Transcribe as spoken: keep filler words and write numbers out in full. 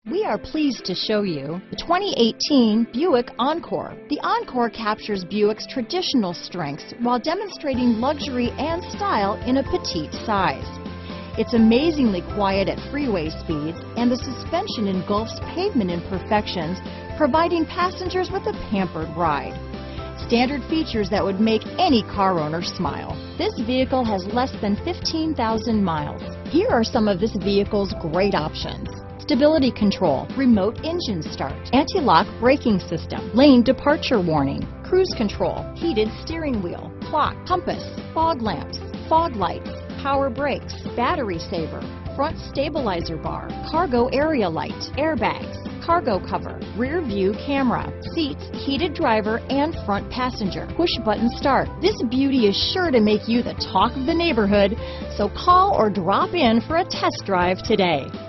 We are pleased to show you the twenty eighteen Buick Encore. The Encore captures Buick's traditional strengths while demonstrating luxury and style in a petite size. It's amazingly quiet at freeway speeds, and the suspension engulfs pavement imperfections, providing passengers with a pampered ride. Standard features that would make any car owner smile. This vehicle has less than fifteen thousand miles. Here are some of this vehicle's great options: stability control, remote engine start, anti-lock braking system, lane departure warning, cruise control, heated steering wheel, clock, compass, fog lamps, fog lights, power brakes, battery saver, front stabilizer bar, cargo area light, airbags, cargo cover, rear view camera, seats heated driver and front passenger, push button start. This beauty is sure to make you the talk of the neighborhood, so call or drop in for a test drive today.